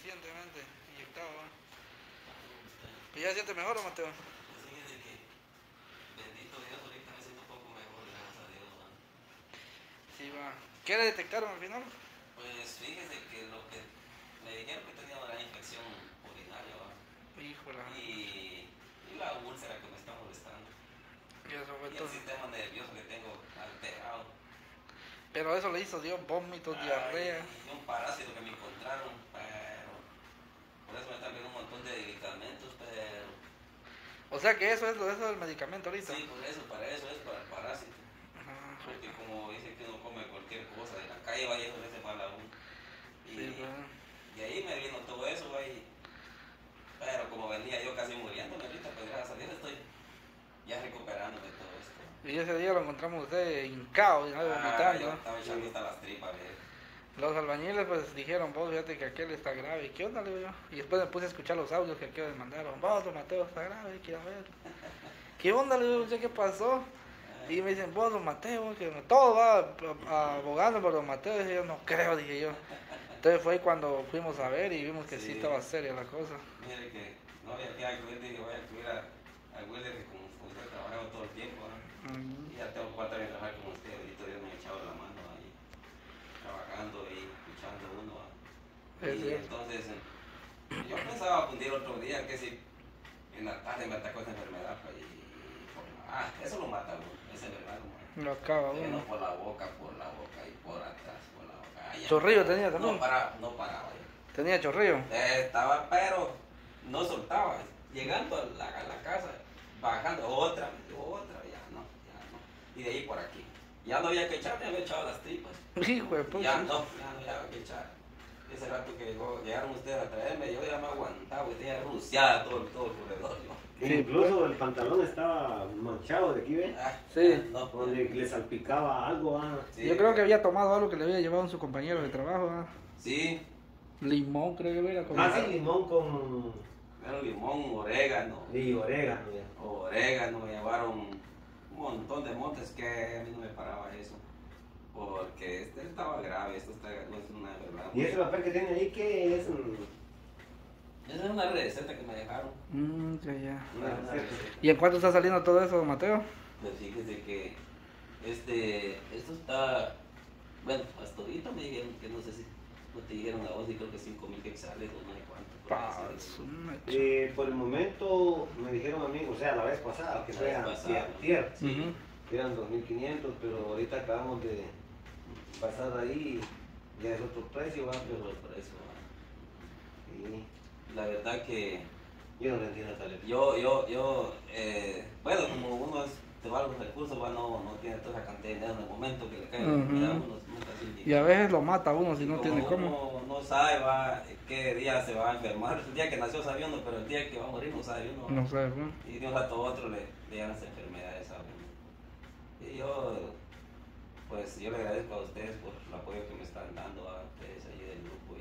recientemente inyectado, ¿va? ¿Y ya siente mejor, Mateo? Fíjese que, bendito Dios, ahorita me siento un poco mejor, gracias a Dios, ¿no? Sí, va. ¿Qué le detectaron al final? Pues fíjese que lo que me dijeron que tenía una infección urinaria, ¿va? Híjole. Y la úlcera que me está molestando. Y eso fue Y el todo. sistema nervioso que tengo alterado. Pero eso le hizo, dio vómitos, diarrea. Y un parásito que me encontraron, pero por eso me están viendo un montón de medicamentos, pero O sea que eso es lo del medicamento ahorita. sí, por eso, para eso es para el parásito. Ajá. Porque como dice que uno come cualquier cosa de la calle, vaya, eso le hace mal a uno. Sí, pues. Y ahí me vino todo eso, güey. Pero como venía yo casi muriéndome ahorita, pues gracias a Dios estoy ya recuperándome de todo esto. Y ese día lo encontramos usted hincado, ¿no? Vomitando. Yo ¿no? estaba echando hasta las tripas, Los albañiles pues dijeron, vos fíjate que aquel está grave. ¿Qué onda? Le digo yo. Y después me puse a escuchar los audios que aquellos me mandaron. Vos, don Mateo, está grave, quiero ver. ¿Qué onda? Le digo, no sé qué pasó. Y me dicen, vos, don Mateo, que todo va abogando por don Mateo. Dije yo, no creo, dije yo. Entonces fue cuando fuimos a ver y vimos que sí estaba seria la cosa. Mire que no había que acudir, dije voy a acudir a Wilder que con usted trabajaba todo el tiempo, ¿no? Y ya tengo 4 años de trabajar con usted, bendito Dios me ha echado la mano ahí, trabajando y escuchando uno. Y entonces yo pensaba apuntar otro día que si en la tarde me atacó esa enfermedad, pues, eso lo mata a uno, esa enfermedad lo mata. Lo acaba Uno uno. por la boca y por atrás, por la boca. Chorrillo tenía también. No paraba. Tenía chorrillo. Estaba, pero no soltaba. Llegando a la casa, bajando otra, ya no. Y de ahí por aquí. Ya no había que echar, me había echado las tripas. Hijo de puta. Ya no había que echar. Ese rato que llegaron ustedes a traerme, yo ya me aguantaba, tenía ruciada todo el corredor. Sí, incluso el pantalón estaba manchado de aquí, ¿ves? Sí. No, Donde le salpicaba algo, sí. Yo creo que había tomado algo que le había llevado a su compañero de trabajo. ¿Ah? Sí, Limón, creo que era. Como... sí, limón con... era limón, orégano. y orégano, ya. Orégano, me llevaron un montón de montes que a mí no me paraba eso. Porque este estaba grave, esto no es una enfermedad. Y ese papel que tiene ahí, ¿qué es? Esa es una receta que me dejaron. Ya. Una receta. ¿Y en cuánto está saliendo todo eso, don Mateo? Pues fíjese que esto está, bueno, hasta ahorita me dijeron que no sé si, no te dijeron a vos, y creo que 5,000 quetzales o no sé cuánto. Por el momento me dijeron a mí, o sea, la vez pasada, que fue antier, Sí. eran 2.500, pero ahorita acabamos de pasar ahí, ya es otro precio, ¿va? Pero por eso, Sí. la verdad que Yo no le entiendo a tal. bueno, como uno te va a los recursos, no tiene toda esa cantidad de dinero en el momento que le cae, Ujú. me da unos así. Y a veces lo mata uno si no Como tiene cómo. uno no sabe qué día se va a enfermar, el día que nació sabe uno, pero el día que va a morir no sabe uno. No sé, ¿no? Y de un rato a otro le llegan las enfermedades a uno. Y yo le agradezco a ustedes por el apoyo que me están dando a ustedes ahí del grupo.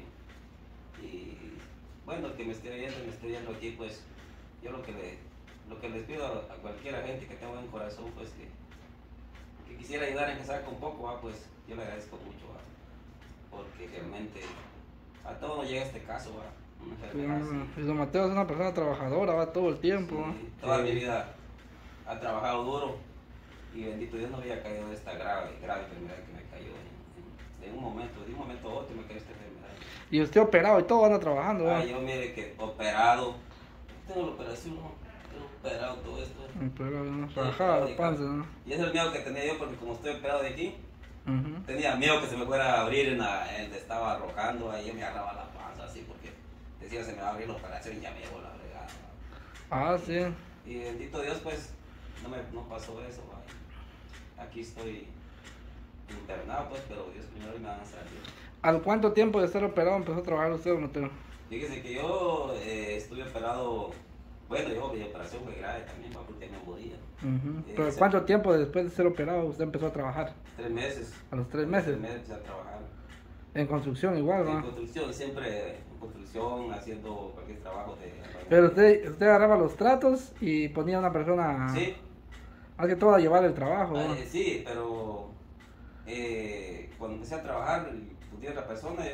Y bueno, que me esté viendo aquí, pues yo lo que les pido a cualquier gente que tenga buen corazón, pues que quisiera ayudar a empezar con poco, pues yo le agradezco mucho, porque realmente a todos nos llega este caso, una enfermedad así. Y don Mateo es una persona trabajadora, va todo el tiempo. Sí, toda mi vida ha trabajado duro y bendito Dios no había caído de esta grave enfermedad que me cayó de un momento a otro me cayó esta enfermedad. Y usted operado y todo anda trabajando, ¿va? Yo mire que operado, tengo la operación, tengo operado todo esto. Pero no trabajaba la panza, ¿no? Y ese es el miedo que tenía yo porque como estoy operado de aquí, Ujú. tenía miedo que se me fuera a abrir en donde estaba arrojando, ahí yo me agarraba la panza así porque decía se me va a abrir la operación y ya me llevo la fregada. Ah, sí. Y bendito Dios pues no pasó eso, aquí estoy internado pues, pero Dios primero y me van a salir. ¿Al cuánto tiempo de estar operado empezó a trabajar usted, don Mateo? Fíjese que yo estuve operado, bueno, mi operación fue grave también, porque me moría. ¿Pero cuánto tiempo después de ser operado usted empezó a trabajar? 3 meses. ¿A los 3 meses? 3 meses empecé a trabajar. En construcción igual, En ¿no? construcción, siempre en construcción, haciendo cualquier trabajo de... Pero usted agarraba los tratos y ponía a una persona... Sí. Más que todo a llevar el trabajo, ¿no? Sí, pero cuando empecé a trabajar, pusiera la persona,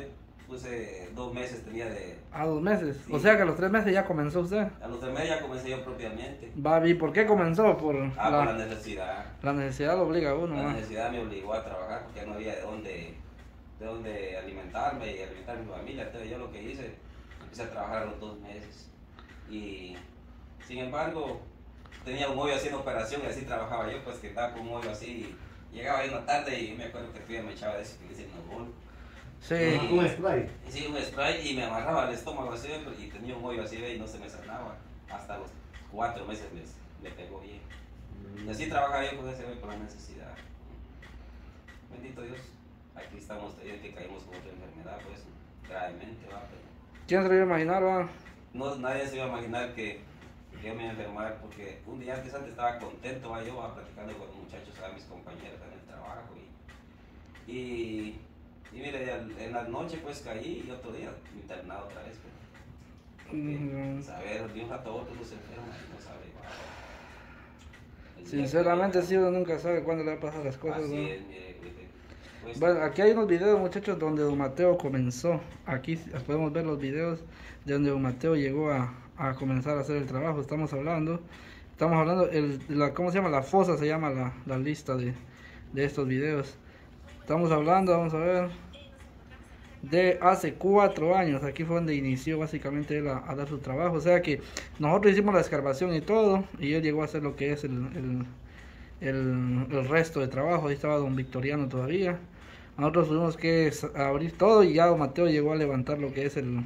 puse 2 meses tenía de... A 2 meses. Sí. O sea que a los 3 meses ya comenzó usted. A los 3 meses ya comencé yo propiamente. Va, ¿y por qué comenzó? Por Por la necesidad. la necesidad lo obliga a uno, La ¿no? necesidad me obligó a trabajar porque no había de dónde alimentarme y alimentar a mi familia. Entonces yo lo que hice, empecé a trabajar a los 2 meses. Y sin embargo, tenía un hoyo haciendo operación y así trabajaba yo, pues que estaba con un hoyo así. Llegaba ahí una tarde y me acuerdo que fui me echaba de ese que dicen no. Sí. Un spray. Sí, un spray y me amarraba el estómago así y tenía un hoyo así y no se me sanaba. Hasta los 4 meses me pegó bien. Y así trabajaba yo con ese hoyo por la necesidad. Bendito Dios, aquí estamos todavía que caímos con otra enfermedad, pues gravemente, va. Pero ¿Quién se lo iba a imaginar, va? no, nadie se iba a imaginar que yo me iba a enfermar porque un día antes estaba contento, va, yo platicando con los muchachos, a mis compañeros en el trabajo y mire, en la noche pues caí y otro día internado otra vez. Porque saber de un rato a otro no se enferma y no sabe. Sinceramente sí, uno nunca sabe cuándo le va a pasar las cosas, Así ¿no? es, mire, pues, Bueno, aquí hay unos videos, muchachos, donde don Mateo comenzó. Aquí podemos ver los videos de donde don Mateo llegó a comenzar a hacer el trabajo. Estamos hablando, ¿cómo se llama? La fosa se llama la lista de estos videos. Estamos hablando, vamos a ver, de hace 4 años. Aquí fue donde inició básicamente él a dar su trabajo. O sea que nosotros hicimos la escarbación y todo, y él llegó a hacer lo que es el resto de trabajo. Ahí estaba don Victoriano todavía. Nosotros tuvimos que abrir todo y ya don Mateo llegó a levantar lo que es ¿cómo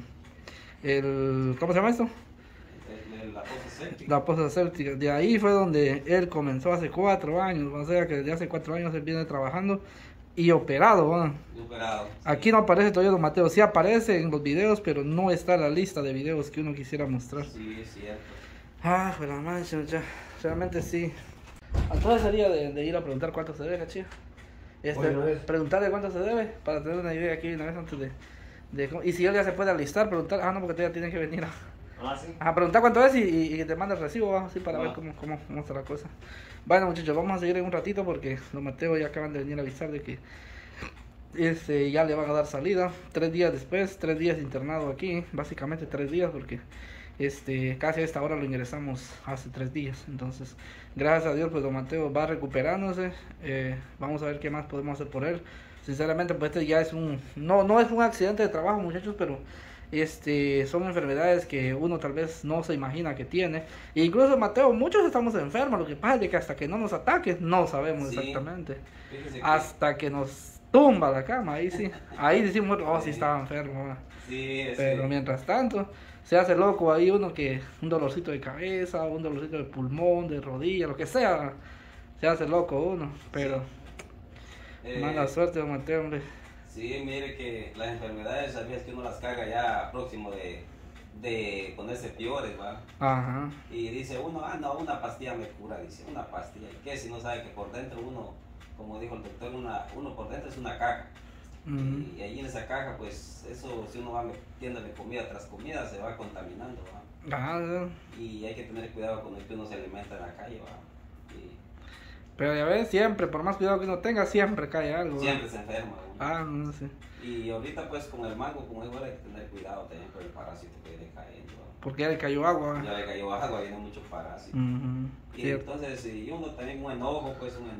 se llama esto? la fosa séptica. La fosa séptica. De ahí fue donde él comenzó hace 4 años. O sea que desde hace 4 años él viene trabajando y operado, ¿no? Operado, sí. Aquí no aparece todavía don Mateo. Sí aparece en los videos, pero no está en la lista de videos que uno quisiera mostrar. Sí, es cierto. Ah, pues la mancha, ya. Realmente sí. Entonces sería de ir a preguntar cuánto se debe, cachillo. Bueno, Preguntarle cuánto se debe para tener una idea aquí una vez antes y si él ya se puede alistar, preguntar. Ah, no, porque todavía tienen que venir Sí. a preguntar cuánto es y te manda el recibo, ¿va? Así para ver cómo está la cosa. Bueno, muchachos, vamos a seguir en un ratito porque don Mateo ya acaban de venir a avisar de que ya le van a dar salida 3 días después, 3 días internado aquí, básicamente 3 días porque casi a esta hora lo ingresamos hace 3 días. Entonces, gracias a Dios, pues don Mateo va recuperándose. Vamos a ver qué más podemos hacer por él. Sinceramente, pues ya es no es un accidente de trabajo, muchachos, pero son enfermedades que uno tal vez no se imagina que tiene. E incluso Mateo, muchos estamos enfermos. Lo que pasa es que hasta que no nos ataque, no sabemos exactamente. Fíjese Hasta que nos tumba la cama, ahí sí. Ahí decimos, oh, sí estaba enfermo. Sí, Pero mientras tanto, se hace loco ahí uno que un dolorcito de cabeza, un dolorcito de pulmón, de rodilla, lo que sea. Se hace loco uno, pero mala suerte, don Mateo, hombre. Sí, mire que las enfermedades, sabías que uno las carga ya próximo de ponerse peores, ¿va? Ajá. Y dice uno, no, una pastilla me cura, dice, una pastilla. ¿Y qué? Si no sabe que por dentro uno, como dijo el doctor, uno por dentro es una caja. Y allí en esa caja, pues, eso, si uno va metiéndole comida tras comida, se va contaminando, ¿va? Ajá. Y hay que tener cuidado con el que uno se alimenta en la calle, ¿va? Pero ya ves, siempre, por más cuidado que uno tenga, siempre cae algo. Siempre se enferma uno. No sé. Y ahorita pues con el mango, como digo, hay que tener cuidado también por el parásito que viene cayendo. Porque ya le cayó agua. Ya le cayó agua, viene mucho parásito. Y Cierto. entonces, y uno también un enojo,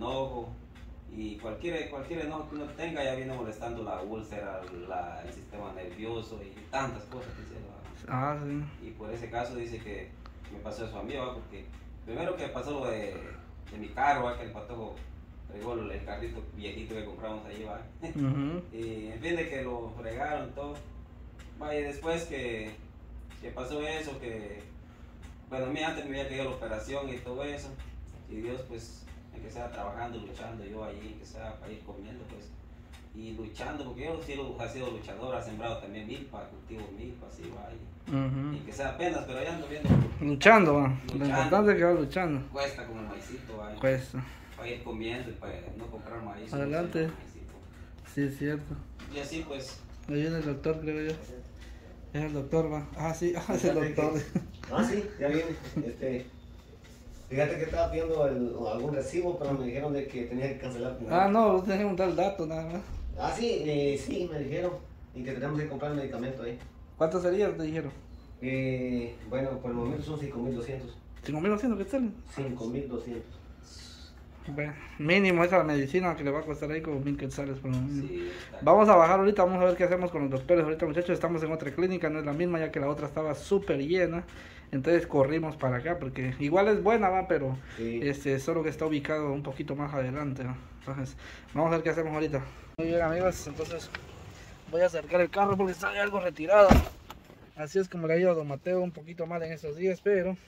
y cualquier enojo que uno tenga ya viene molestando la úlcera, el sistema nervioso y tantas cosas que se va. Sí. Y por ese caso dice que me pasó eso a mí, ¿va? Porque primero que pasó lo de mi carro, ¿va? Que el patojo pegó el carrito viejito que compramos ahí, ¿va? Y en fin de que lo fregaron todo. Va, y después que pasó eso, bueno, a mí antes me había caído la operación y todo eso, y Dios pues que sea trabajando, luchando yo allí, que sea para ir comiendo pues, y luchando, porque yo sí he sido luchador, he sembrado también milpa, cultivo milpa, así va, y que sea apenas, pero ya ando viendo. Luchando, va. Lo importante es que va luchando. Cuesta con el maicito, va. Cuesta. Para ir comiendo y para no comprar maíz. Adelante. Sí, es cierto. Y así pues. Ahí viene el doctor, creo yo. Es el doctor, va. Sí, es el doctor. Sí, ya viene. Fíjate que estaba pidiendo algún recibo, pero me dijeron de que tenía que cancelar. No, tenía un tal dato nada más. Sí, sí, me dijeron. y que tenemos que comprar el medicamento ahí. ¿Cuánto sería? Te dijeron. Bueno, por el momento son 5.200. 5.200 quetzales. 5.200. Bueno, mínimo esa medicina que le va a costar ahí como 1.000 quetzales por lo menos. Sí, Vamos a bajar ahorita, vamos a ver qué hacemos con los doctores. Ahorita muchachos estamos en otra clínica, no es la misma ya que la otra estaba súper llena. Entonces corrimos para acá porque igual es buena, va, pero Sí. solo que está ubicado un poquito más adelante, ¿no? Entonces vamos a ver qué hacemos ahorita. Muy bien amigos, entonces voy a acercar el carro porque está algo retirado. Así es como le ha ido a don Mateo un poquito mal en estos días, pero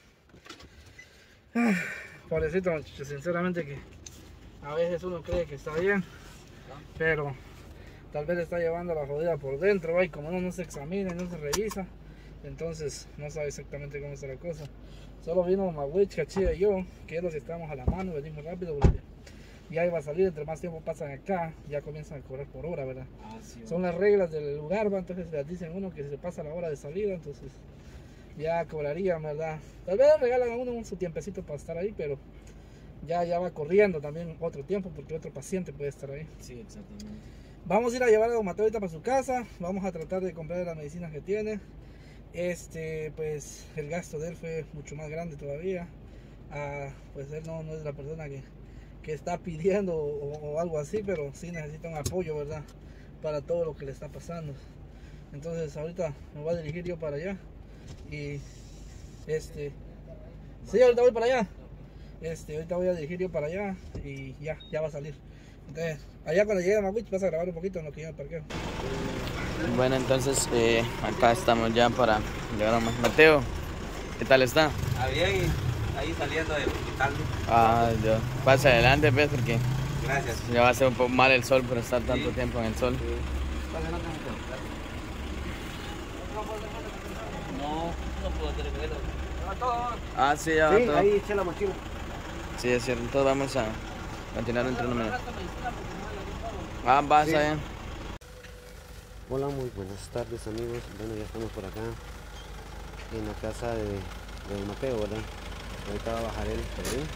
pobrecito muchachos, sinceramente que a veces uno cree que está bien, pero tal vez le está llevando la jodida por dentro, ¿va? Y como uno no se examina, no se revisa, entonces no sabe exactamente cómo está la cosa. Solo vino Mawich, Cachilla y yo, que es los que estamos a la mano, venimos rápido porque ya iba a salir, entre más tiempo pasan acá, ya comienzan a cobrar por hora, ¿verdad? Sí, Son las reglas del lugar, ¿va? Entonces les dicen uno que se pasa la hora de salida, entonces ya cobrarían, ¿verdad? Tal vez le regalan a uno su tiempecito para estar ahí, pero ya va corriendo también otro tiempo porque otro paciente puede estar ahí. sí, exactamente. Vamos a ir a llevar a don Mateo ahorita para su casa, vamos a tratar de comprar las medicinas que tiene. Pues el gasto de él fue mucho más grande todavía. Pues él no es la persona que está pidiendo o algo así, pero sí necesita un apoyo, ¿verdad? Para todo lo que le está pasando. Entonces ahorita me voy a dirigir yo para allá y sí, ahorita voy para allá. Ahorita voy a dirigir yo para allá y ya va a salir. Entonces, allá cuando llegue a Mawich vas a grabar un poquito en lo que yo me parqueo. Bueno, entonces acá estamos ya para llegar a Mateo. ¿Qué tal está? Ah, bien, ahí saliendo del hospital. Dios. Pasa adelante, pues, porque Gracias. ya va a ser un poco mal el sol por estar tanto Sí. tiempo en el sol. No puedo hacer eso. Sí, ya va Sí, todo. ahí eché la mochila. Sí, es cierto. Entonces vamos a continuar entrenando. Vas Sí. allá. Hola, muy buenas tardes amigos. Bueno, ya estamos por acá en la casa de don Mateo, ¿verdad? Ahorita va a bajar él por ahí.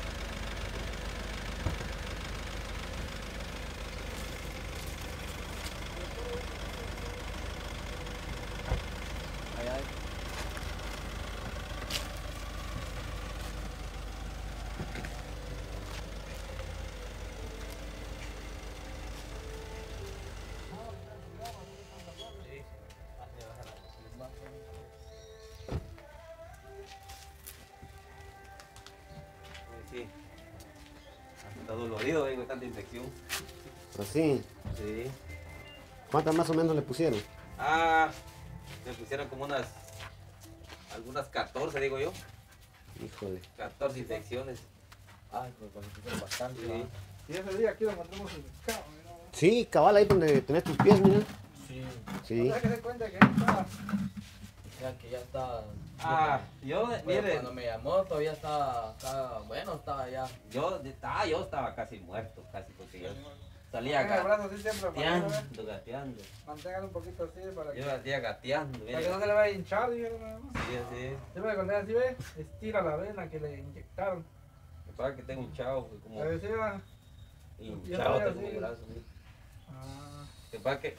Sí. Está dolorido, vengo tanta infección. Así. Sí. ¿Cuántas más o menos le pusieron? Me pusieron como algunas 14, digo yo. Híjole. 14 infecciones. Ay, pues bastante. Sí. Y ese día aquí lo encontramos en el carro, ¿no? Sí, cabal, ahí donde tenés tus pies, mira. Sí, Sí. O sea, que se cuenta que ahí estaba. ya que ya está. Yo, Bueno, mire, cuando me llamó todavía estaba ya. yo estaba casi muerto, casi, porque yo salía Mantenga el brazo así siempre para arriba, gateando, gateando. Manténgalo un poquito así para que, Yo hacía gateando, para que mire. no se le vaya a hinchar, dijeron nada más. Sí, así. Siempre que cuando así ve, estira la vena que le inyectaron. Me pasa que tengo un chavo, como A ver si va. hinchado ya tengo así. un brazo, mire. Ah, Me pasa que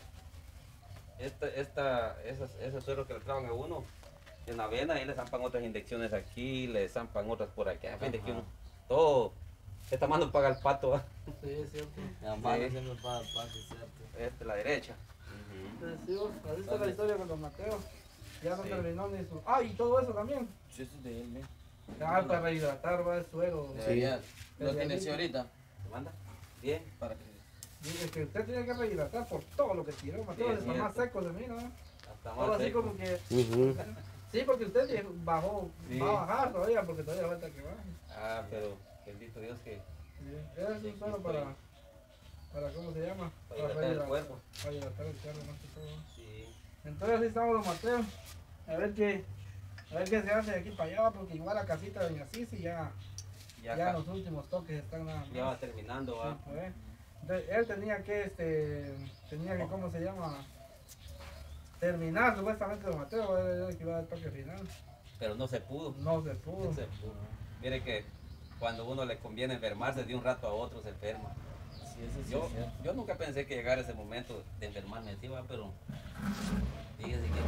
esos sueros que le traban a uno en la vena, ahí le zampan otras inyecciones aquí, le zampan otras por aquí. A fin de que uno, todo, esta mano paga el pato, ¿va? sí, es cierto. La mano siempre para cierto. La derecha. Entonces, sí, así está la historia con don Mateo. Ya no Sí. terminó ni su. Ah, y todo eso también. Sí, eso es de él, Ah, para rehidratar, va el suero. Debería. ¿Lo Sí. tiene sí ahorita? ¿Se manda? Bien. Para que. Dice que usted tiene que rehidratar por todo lo que tiró. Mateo Sí, está es más cierto. seco de mí, ¿no? Hasta Todo más así seco. como que. Ujú. Sí, porque usted bajó, Sí. va a bajar todavía, porque todavía falta que baje. Pero bendito Dios que Sí. Ese es un suero para ¿cómo se llama? para hidratar el cuerpo. Para hidratar el cuerpo más que todo. Sí. Entonces así estamos los Mateos. A ver qué se hace de aquí para allá, porque igual la casita de doña Cici ya Ya, los últimos toques están nada más. ya va terminando, Sí, va. pues. Entonces, él tenía que, ¿cómo se llama? Terminar supuestamente don Mateo, era el que iba a dar toque final. Pero no se pudo. No se pudo. No se pudo. Mire que cuando uno le conviene enfermarse de un rato a otro se enferma. Sí, eso sí Yo, es cierto. yo nunca pensé que llegara ese momento de enfermarme así, va, pero fíjese que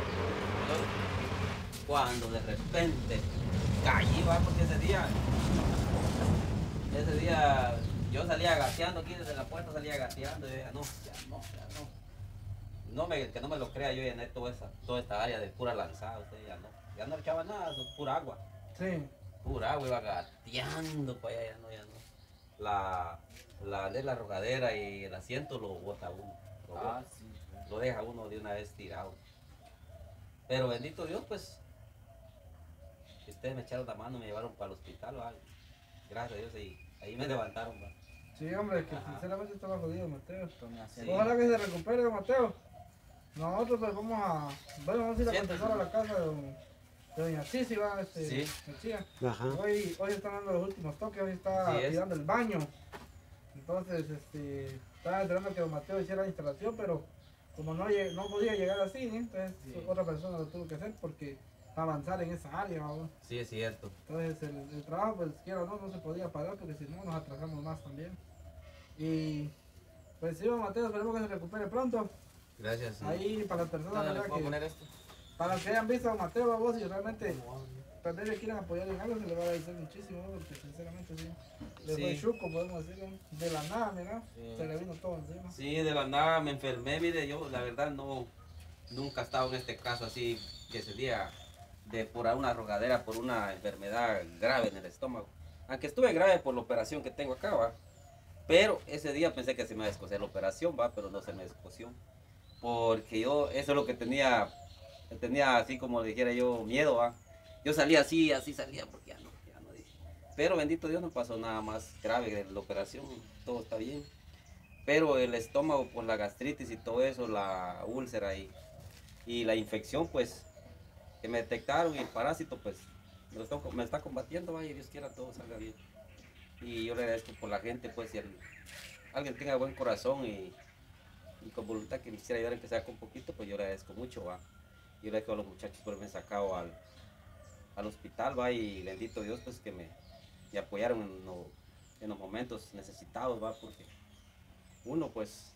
cuando de repente caí, va, porque ese día yo salía gateando aquí desde la puerta, salía gateando, y yo ya no. Que no me lo crea, yo llené toda esta área de pura lanzada, usted ya no echaba nada, eso es pura agua. Sí. Pura agua, iba gateando para allá, ya no. La rogadera y el asiento lo bota uno, Sí. lo deja uno de una vez tirado. Pero bendito Dios, pues, que ustedes me echaron la mano, me llevaron para el hospital, ¿va? Gracias a Dios, y ahí me levantaron, ¿va? Sí, hombre, que Ajá. sinceramente estaba jodido, Mateo. Tome Sí. asiento. Ojalá que se recupere, Mateo. Nosotros pues vamos a ir a Siéntese. contestar a la casa de doña Sisi, va, Sí. García. Ajá. Hoy están dando los últimos toques, hoy está Sí es. tirando el baño. Entonces, estaba esperando que don Mateo hiciera la instalación, pero como no podía llegar así, entonces Sí. otra persona lo tuvo que hacer porque avanzar en esa área, ¿va? Sí, es cierto. Entonces el trabajo, pues quiera o no se podía parar porque si no nos atrasamos más también. Y pues sí, don Mateo, esperemos que se recupere pronto. Gracias. Sí. Ahí para las personas ¿Dónde le ¿verdad? puedo que, poner esto? para los que hayan visto a Mateo, a vos, y realmente también le quieren apoyar en algo, se le va a agradecer muchísimo, ¿no? Porque sinceramente sí, le fue Sí. chuco, podemos decir, ¿no? De la nada, mira, Sí. se le vino todo encima. Sí, de la nada me enfermé, mire, yo la verdad nunca he estado en este caso así, que sería por una rogadera, por una enfermedad grave en el estómago. Aunque estuve grave por la operación que tengo acá, va. Pero ese día pensé que se me iba a descoser la operación, va, pero no se me descosió. Porque eso es lo que tenía así como dijera yo, miedo, va. Yo salía así salía, porque ya no dije. Pero bendito Dios, no pasó nada más grave de la operación, todo está bien. Pero el estómago por la gastritis y todo eso, la úlcera y la infección, pues, que me detectaron y el parásito, pues, me está combatiendo, vaya, y Dios quiera todo salga bien. Y yo le agradezco por la gente, pues, si alguien tenga buen corazón y con voluntad que me quisiera ayudar, aunque sea con poquito, pues yo le agradezco mucho, va. Yo le agradezco a los muchachos por haberme sacado al hospital, va, y bendito Dios, pues, que me apoyaron en los momentos necesitados, va, porque uno, pues,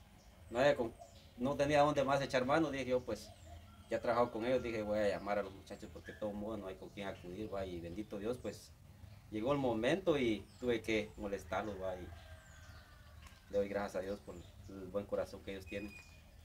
no tenía dónde más echar mano, dije yo, pues, ya he trabajado con ellos, dije, voy a llamar a los muchachos porque de todo modo no hay con quién acudir, va, y bendito Dios, pues, llegó el momento y tuve que molestarlos, va, y le doy gracias a Dios por el buen corazón que ellos tienen.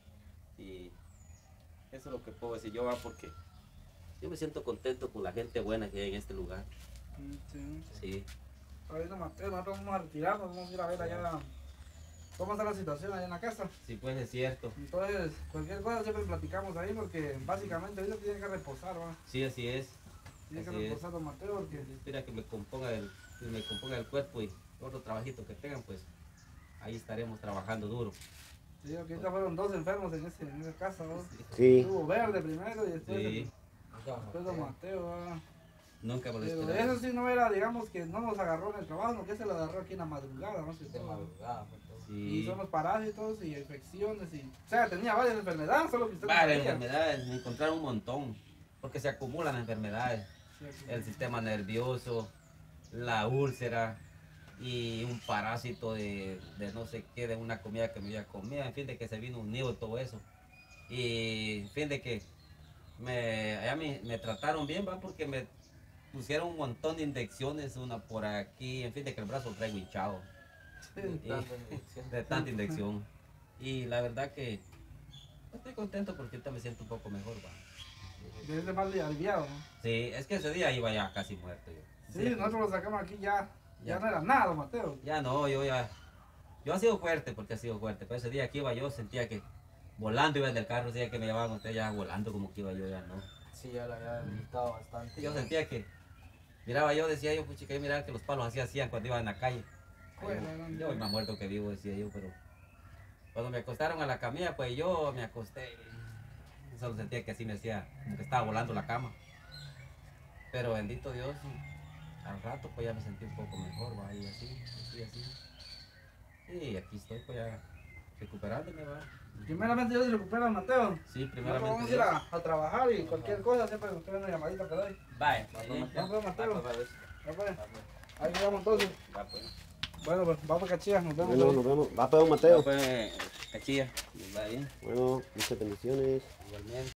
Y eso es lo que puedo decir yo, va, porque yo me siento contento con la gente buena que hay en este lugar. Sí. Sí, Ahorita Mateo, nosotros vamos a retirarnos, vamos a ir a ver allá cómo está la situación allá en la casa. sí, pues es cierto. Entonces, cualquier cosa siempre platicamos ahí porque básicamente ahorita tiene que reposar, ¿va? Sí, así es. Tiene que Así es. reposar don Mateo porque Espera que me componga el cuerpo y otro trabajito que tengan, pues ahí estaremos trabajando duro. sí, aquí ahorita fueron 2 enfermos en esa casa, ¿no? Sí. Estuvo Verde primero y después, Sí, después don Mateo, ¿va? nunca me lo Pero esperaba. eso sí no era, digamos, que no nos agarró en el trabajo, sino que se lo agarró aquí en la madrugada, ¿no? De madrugada, fue todo. Y Sí, son los parásitos y infecciones y... O sea, tenía varias enfermedades, solo que usted no varias sabía. enfermedades, me encontraron un montón, porque se acumulan enfermedades, Sí, aquí. el sistema nervioso, la úlcera y un parásito de no sé qué, de una comida que me había comido, en fin, de que se vino unido todo eso. Y en fin, de que allá me trataron bien, va, porque me pusieron un montón de inyecciones, una por aquí, en fin, de que el brazo lo traigo hinchado. Sí. Y- Tanta inyección. de tanta inyección. Y la verdad que estoy contento porque ahorita me siento un poco mejor, va. De ese mal de aliviado, ¿no? Sí, es que ese día iba ya casi muerto yo. Sí, nosotros lo sacamos aquí ya Ya. no era nada, don Mateo. Ya no, yo he sido fuerte porque he sido fuerte, pero ese día que iba yo sentía que volando iba en el carro, ese día que me llevaban ustedes ya volando como que iba yo, ya no. Sí, ya lo había debilitado bastante. Yo sentía que, decía yo, puchica, yo miraba que los palos así hacían cuando iba en la calle. Bueno, Yo voy más muerto que vivo, decía yo, pero cuando me acostaron a la camilla, pues yo me acosté. Solo sentía que así me hacía, como que estaba volando la cama. Pero bendito Dios, al rato pues ya me sentí un poco mejor, va, y así. Y aquí estoy pues ya recuperándome, va. Primeramente Dios se recupera don Mateo. Sí, Nosotros primeramente vamos a ir Dios. a trabajar y cualquier cosa siempre nos traen una llamadita por ahí. Bye. Nos vemos, Mateo. Va, pues. Ya pues, ahí llegamos entonces. Va, pues. Bueno, pues vamos cachillas, nos vemos. Bueno, nos vemos. Va, Pedro Mateo. Pues, cachilla, les va bien. Bueno, muchas bendiciones. Igualmente.